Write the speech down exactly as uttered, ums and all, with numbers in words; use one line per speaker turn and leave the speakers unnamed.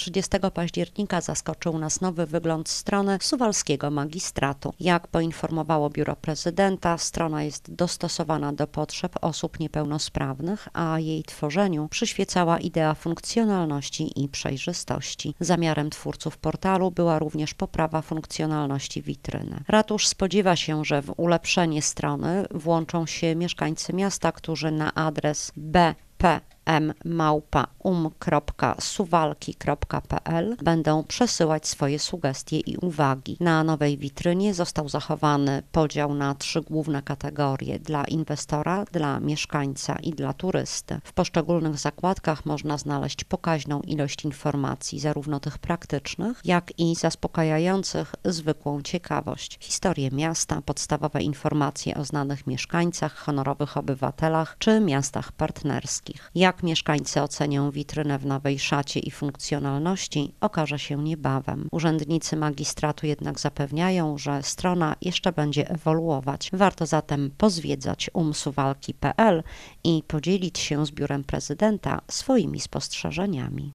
trzydziestego października zaskoczył nas nowy wygląd strony Suwalskiego Magistratu. Jak poinformowało Biuro Prezydenta, strona jest dostosowana do potrzeb osób niepełnosprawnych, a jej tworzeniu przyświecała idea funkcjonalności i przejrzystości. Zamiarem twórców portalu była również poprawa funkcjonalności witryny. Ratusz spodziewa się, że w ulepszenie strony włączą się mieszkańcy miasta, którzy na adres b p m małpa um kropka suwalki kropka p l będą przesyłać swoje sugestie i uwagi. Na nowej witrynie został zachowany podział na trzy główne kategorie: dla inwestora, dla mieszkańca i dla turysty. W poszczególnych zakładkach można znaleźć pokaźną ilość informacji, zarówno tych praktycznych, jak i zaspokajających zwykłą ciekawość. Historię miasta, podstawowe informacje o znanych mieszkańcach, honorowych obywatelach czy miastach partnerskich. Jak mieszkańcy ocenią witrynę w nowej szacie i funkcjonalności, okaże się niebawem. Urzędnicy magistratu jednak zapewniają, że strona jeszcze będzie ewoluować. Warto zatem pozwiedzać um suwalki kropka p l i podzielić się z Biurem Prezydenta swoimi spostrzeżeniami.